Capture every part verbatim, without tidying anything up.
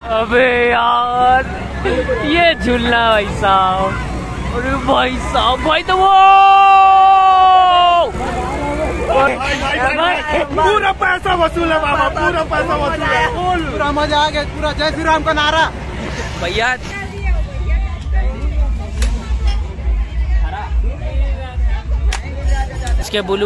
अबे यार ये झूलना भाई साहब, अरे भाई साहब भाई तो वो पूरा पैसा वसूल है बाबा, पूरा पैसा वसूल है, पूरा मजा आ गया, पूरा जय श्री राम का नारा भैया। इसके बोलू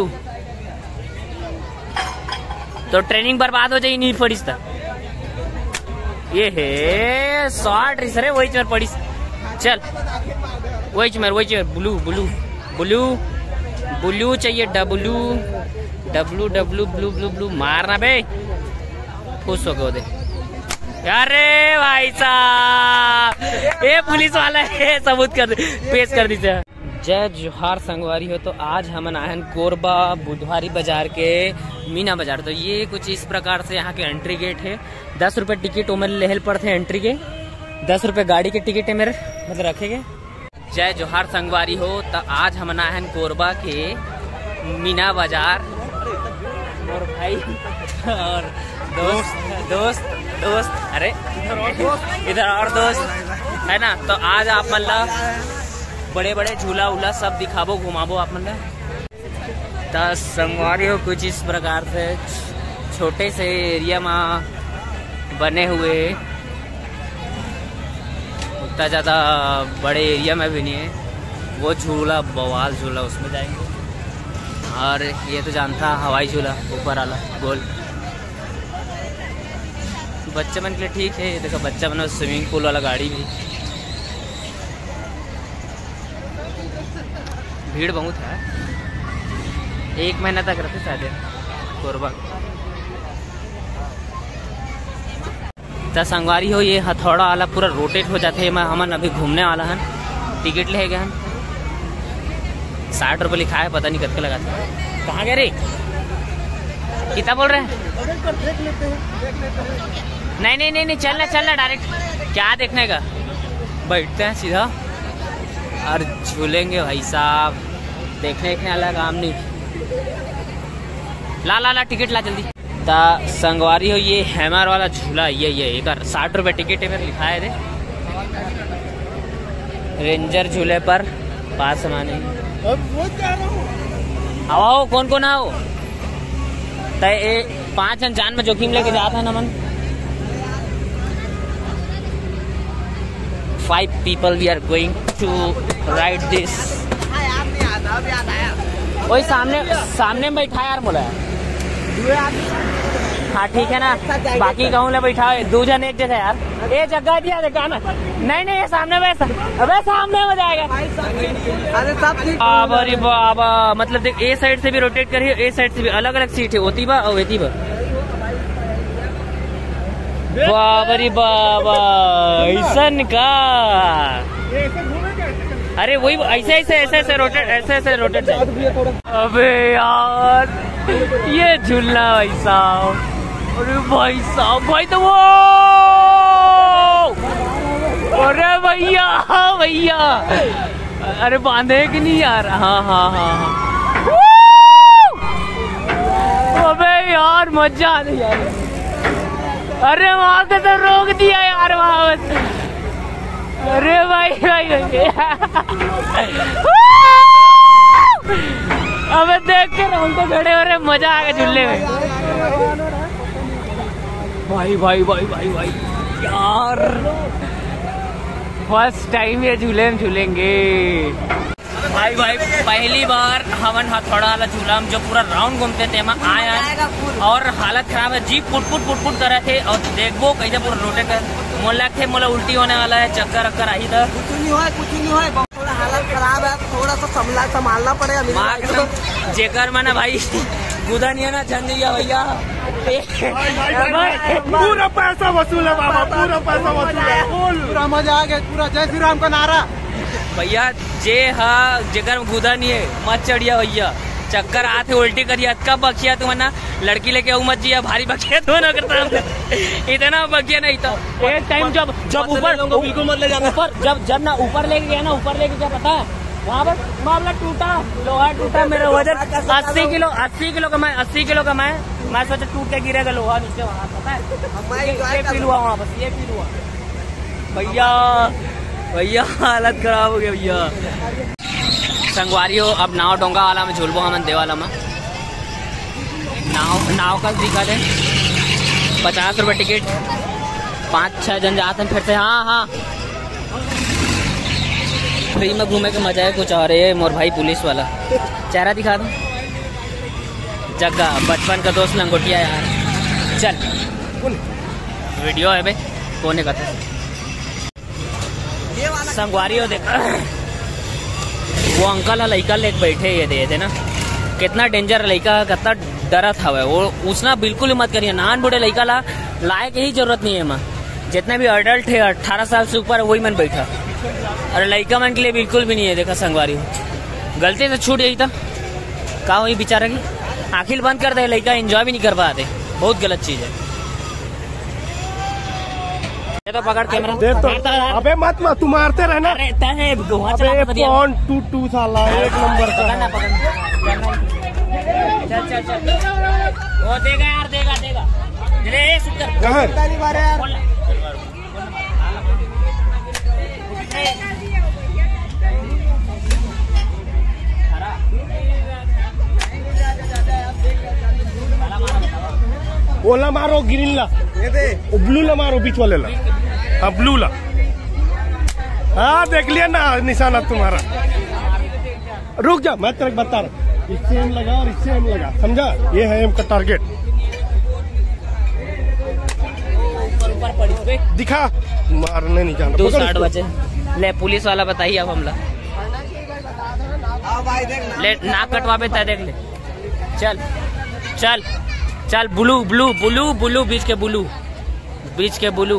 तो ट्रेनिंग बर्बाद हो जाए, नीर पड़ी था ये है शॉर्ट रिसर है, वही चमर पड़ी चल, वही चमर वही चमर ब्लू ब्लू ब्लू ब्लू चाहिए, डब्लू डब्लू डब्लू ब्लू ब्लू ब्लू मारना बे, खुश हो गए दे। अरे भाई साहब ये पुलिस वाला है, सबूत कर पेश कर दीजिए। जय जोहार संगवारी हो, तो आज हम आए हैं कोरबा बुधवारी बाजार के मीना बाजार। तो ये कुछ इस प्रकार से यहाँ के एंट्री गेट है, दस रुपए टिकट उमर लेहल पड़ते हैं एंट्री के, दस रुपए गाड़ी के टिकट है मेरे मतलब रखेंगे। जय जोहार संगवारी हो, तो आज हम आए हैं कोरबा के मीना बाजार, और भाई और दोस्त दोस्त दोस्त अरे इधर और दोस्त है ना। तो आज आप मतलब बड़े बड़े झूला उला सब दिखाबो घुमाबो आप मतलब। तो संगवारी हो कुछ इस प्रकार से छोटे से एरिया में बने हुए, उतना ज़्यादा बड़े एरिया में भी नहीं है, वो झूला बवाल झूला उसमें जाएंगे। और ये तो जानता हवाई झूला ऊपर वाला गोल, बच्चे मन के लिए ठीक है। देखो बच्चा बना स्विमिंग पूल वाला गाड़ी भी, भीड़ बहुत है, एक महीना तक रहते शायद कोरबा। तो संगवारी हो ये हथौड़ा वाला पूरा रोटेट हो जाते हैं, हमन अभी घूमने वाला है, टिकट ले गए हैं, साठ रुपये लिखा है, पता नहीं कब लगा था। कहाँ गए रे, कितना बोल रहे हैं? नहीं नहीं नहीं नहीं चलना चलना डायरेक्ट, क्या देखने का, बैठते हैं सीधा और झूलेंगे भाई साहब, देखने देखने वाला काम नहीं। ला ला ला टिकट ला जल्दी। ता संगवारी हो ये हैमर वाला झूला, ये ये एक साठ रुपये टिकट है मेरे लिखा है रे, रेंजर झूले पर पास समाने आओ, कौन कौन आओ, तय पांच अनजान में जोखिम लेके जाता है ना मन। Five people we are going to ride this. वही सामने सामने में बैठा यार बोला, हाँ ठीक है ना, बाकी कहूँ ले बैठा दो जन एक जगह यार, ये जगह दिया देखा ना, नहीं नहीं ये सामने वैसा, अबे सामने हो जाएगा। अरे सब अरे बाबा मतलब देख, ए साइड से भी रोटेट करिए, ए साइड से भी अलग अलग सीट है, होती बा और वेती बा, बाबरी बाबा ऐसा का, अरे वही ऐसे ऐसे ऐसे ऐसे रोटेट ऐसे ऐसे रोटेट जाए। अबे यार ये झूलना भाई साहब, अरे भाई साहब भाई तो वो, अरे भैया भैया अरे बांधे कि नहीं यार, हाँ हाँ हाँ हाँ, अबे यार मजा आ रही यार, अरे वहां से तो रोक दिया यार वहां, अरे भाई भाई अबे देख के हम तो खड़े हो रहे, मजा आ गया झूलने में भाई भाई भाई भाई भाई यार, फर्स्ट टाइम ये झूले में झूलेंगे भाई भाई, पहली बार हमन हथौड़ा वाला झूला जो पूरा राउंड घूमते थे वहाँ आया, और हालत खराब है, जीप पुट पुट पुट पुट कर रहे थे, और देखो कैसे पूरा रोटेट कर, मोला थे मोला उल्टी होने वाला है, चक्कर अक्कर आई था, कुछ नहीं हुआ कुछ नहीं हुआ, थोड़ा हालत खराब है, थोड़ा सा संभाल संभालना पड़ेगा। जेकर माना भाई गुदा नहीं है ना झंझ भैया, पूरा पैसा वसूल है बाबा, पूरा पैसा वसूल है, पूरा मजा आ गया, पूरा जय श्री राम का नारा भैया। जे हा जेकर गुदा नहीं है मत चढ़िया भैया, चक्कर आते उल्टी करिए, कब बखिया तुम ना लड़की लेके आऊ मत जिया, भारी बखिया तो ना करता, इतना बखिया नहीं था। एक टाइम जब जब ऊपर बिल्कुल मत ले जाना, ऊपर जब जब ना ऊपर लेके गया ना, ऊपर लेके क्या पता वहाँ पर मामला टूटा, लोहा टूटा, मेरा वजन अस्सी किलो अस्सी किलो का मैं अस्सी किलो का मैं मैं सोचा टूट के गिरेगा लोहा नीचे वहाँ, पता है ये फील हुआ वहाँ बस, ये फील हुआ भैया। भैया हालत खराब हो गया भैया। संगवारियों अब नाव डोंगा वाला में झूलबो हम देवाला में नाव नाव का दिखा दे पचास रुपये टिकट, पाँच छः जन जाते हैं फिर से। हाँ हाँ फ्री में घूमे के मजा है कुछ और। ये मोर भाई पुलिस वाला चेहरा दिखा दो, जग्गा बचपन का दोस्त लंगोटिया यार। चल वीडियो है भाई कोने का था संगवारी हो देखा वो अंकल है लड़का लेके बैठे ये दे थे ना, कितना डेंजर लड़का कितना डरा था वो उसना बिल्कुल ही मत करिए। नान बूढ़े लड़का ला लाए के ही जरूरत नहीं है माँ, जितने भी अडल्ट है अठारह साल से ऊपर वही मन बैठा, अरे लड़का मन के लिए बिल्कुल भी नहीं है। देखा संगवारी गलती से छूट गई था कहा वही बेचारा की आखिर बंद कर दे, लड़का एंजॉय भी नहीं कर पाते, बहुत गलत चीज है। ये तो पकड़ कैमरा दे तो, अबे मत मत तू मारते रहना। अरे तने गोवा अबे कौन टू टू साला एक नंबर का पकड़ना पकड़ना। चल चल चल वो देगा यार देगा देगा ले सुकर कहां ओला मारो ग्रीन ला वो ब्लू ला मारो बीच वाले ला। हाँ ब्लू ला। हाँ देख लिया ना निशाना तुम्हारा। रुक जा मैं तेरे को बता रहा, इससे एम लगा और इससे एम लगा, समझा? ये है एम का टारगेट। दिखा मारने नहीं जाना। दो साठ बचे ले पुलिस वाला बताइए अब हमला ले नाक कटवा पे देख ले। चल चल चल ब्लू ब्लू ब्लू ब्लू बीच के ब्लू बीच के ब्लू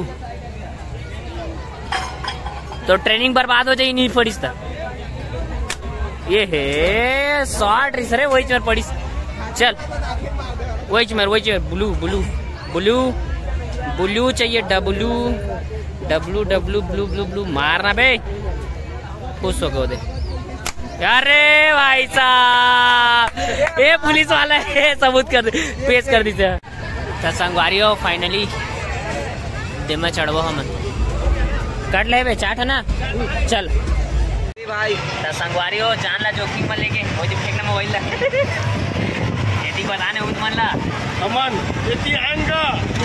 तो ट्रेनिंग बर्बाद हो जाए नहीं पड़ीस था ये है शॉर्ट रिस रे वही चर पड़ीस। चल वही चमर वही चमर ब्लू ब्लू ब्लू ब्लू चाहिए डब्लू डब्लू डब्लू ब्लू ब्लू ब्लू मारना बे खुश हो गए दे। अरे भाई साहब ये पुलिस वाला है सबूत कर पेश कर दीजिए। तो संगवारी हो फाइनली दिन में चढ़वो हम कट ले बे चाट है ना। चल भाई तो संगवारी हो जान ला जोखिम में लेके वो जो फेंकना मोबाइल ला यदि बताने उठ मन ला अमन इतनी आएगा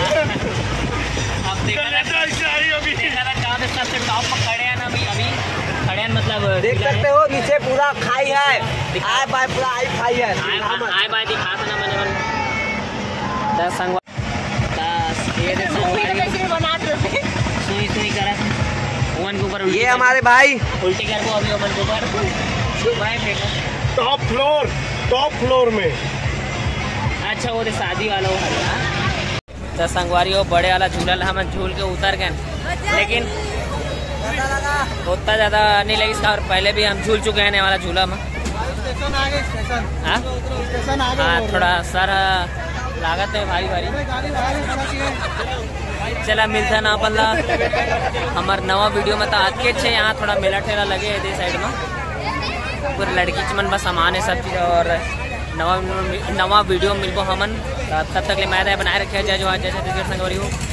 अब देखा अभी देखा पे सबसे टॉप पर खड़े हैं ना अभी अभी खड़े हैं मतलब देख सकते हो नीचे पूरा खाई है, आए बाय पूरा आई खाई है, आए बाय दिखा था ना मैंने मन दस संगवा दस ये दे संगवारी बना दो सुई सुई करा ओवन के ऊपर ये हमारे भाई उल्टी कर को अभी ओवन के ऊपर भाई फेंका टॉप फ्लोर टॉप फ्लोर में। अच्छा वो शादी वाला हो तो संगवारी हो बड़े वाला झूला हम झूल के उतर गए, लेकिन उतना ज्यादा नहीं लगी इसका। और पहले भी हम झूल चुके हैं वाला झूला में। हाँ थोड़ा सर लागत है भारी भारी। चला मिलता ना पल्ला हमार नवा वीडियो में तो आज के छे यहाँ थोड़ा मेला ठेला लगे है साइड में पूरे लड़की चमन बस सामान है सब चीज। और नवा नवा वीडियो मिलबो हमन तब तक ले मैं बनाए रखे जय जवान जय छत्तीसगढ़ संगवारी हो।